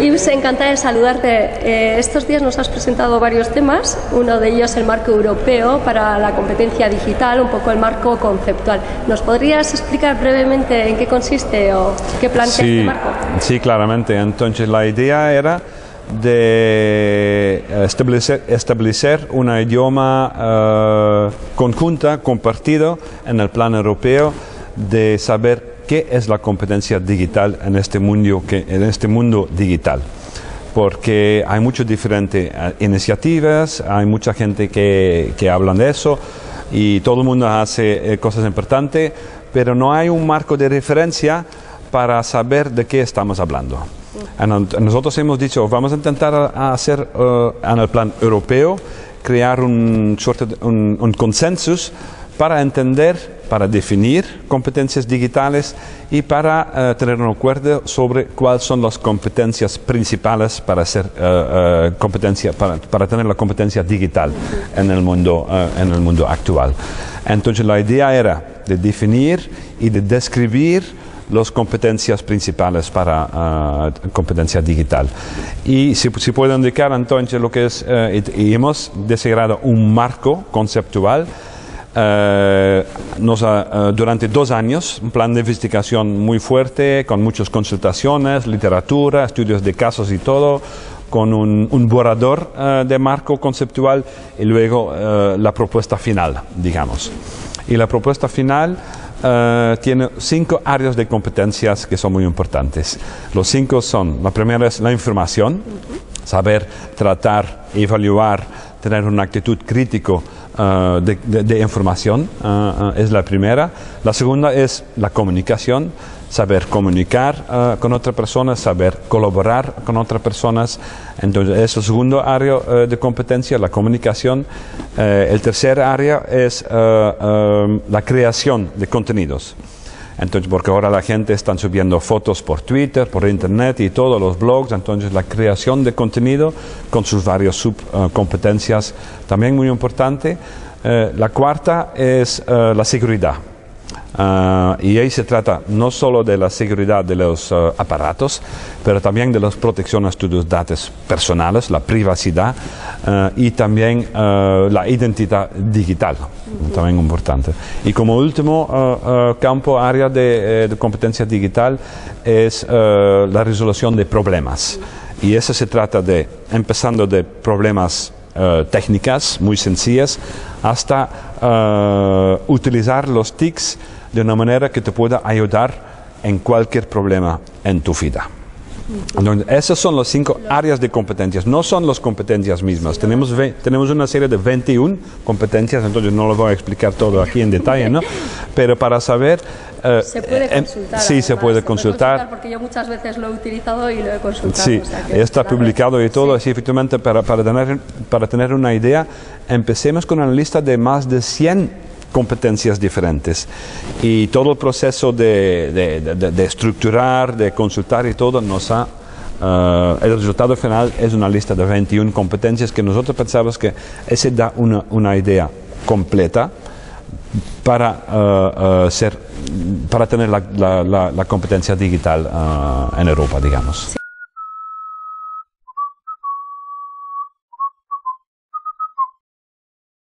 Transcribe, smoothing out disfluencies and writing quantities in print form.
Yves, encantada de saludarte. Estos días nos has presentado varios temas, uno de ellos el marco europeo para la competencia digital, un poco el marco conceptual. ¿Nos podrías explicar brevemente en qué consiste o qué plantea este marco? Sí, claramente. Entonces la idea era de establecer un idioma conjunta, compartido en el plan europeo, de saber qué es la competencia digital en este mundo digital. Porque hay muchas diferentes iniciativas, hay mucha gente que hablan de eso y todo el mundo hace cosas importantes, pero no hay un marco de referencia para saber de qué estamos hablando. Nosotros hemos dicho, vamos a intentar hacer en el plan europeo, crear un consenso para entender, para definir competencias digitales y para tener un acuerdo sobre cuáles son las competencias principales para tener la competencia digital en el mundo actual. Entonces la idea era de definir y de describir las competencias principales para competencia digital. Y si puedo indicar entonces lo que es, y hemos desarrollado un marco conceptual durante 2 años, un plan de investigación muy fuerte, con muchas consultaciones, literatura, estudios de casos y todo, con un borrador de marco conceptual y luego la propuesta final, digamos. Y la propuesta final tiene 5 áreas de competencias que son muy importantes. Los 5 son, la primera es la información, saber tratar, evaluar, tener una actitud crítica de información, es la primera. La segunda es la comunicación, saber comunicar con otras personas, saber colaborar con otras personas. Entonces es el segundo área de competencia, la comunicación. El tercer área es la creación de contenidos. Entonces, porque ahora la gente está subiendo fotos por Twitter, por Internet y todos los blogs, entonces la creación de contenido con sus varias subcompetencias también muy importante. La cuarta es la seguridad. Y ahí se trata no solo de la seguridad de los aparatos, pero también de la protección de tus datos personales, la privacidad y también la identidad digital, también importante. Y como último área de competencia digital es la resolución de problemas. Y eso se trata de, empezando de problemas técnicas muy sencillas, hasta utilizar los TICs de una manera que te pueda ayudar en cualquier problema en tu vida. Entonces, esas son las 5 áreas de competencias, no son las competencias mismas. Tenemos una serie de 21 competencias, entonces no lo voy a explicar todo aquí en detalle, ¿no? Pero para saber... se puede consultar. Sí, se puede consultar. Porque yo muchas veces lo he utilizado y lo he consultado. Sí, o sea que está publicado y todo, así efectivamente para tener una idea, empecemos con una lista de más de 100 competencias diferentes y todo el proceso de estructurar, de consultar y todo el resultado final es una lista de 21 competencias que nosotros pensamos que ese da una idea completa para tener la competencia digital en Europa, digamos. Sí.